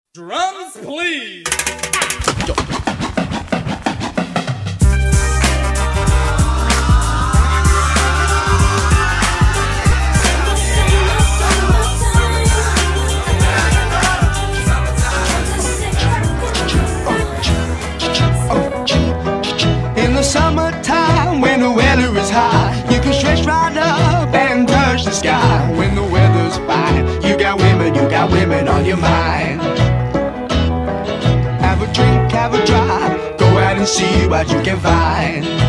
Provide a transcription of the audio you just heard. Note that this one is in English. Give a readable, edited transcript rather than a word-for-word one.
Drums, please. In the summertime, when the weather is high, you can stretch right up and touch the sky. When the weather's fine, you got women on your mind. Have a drink, have a drive, go out and see what you can find.